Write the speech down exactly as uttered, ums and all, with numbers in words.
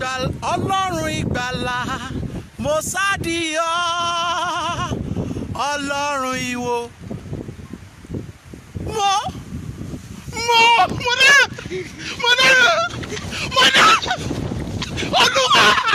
ìgbàlà ọlọ́run ìgbàlà mo sáàdì ọ́ ọlọ́run ìwò mo mo mo dá mo dá mo dá olúwa.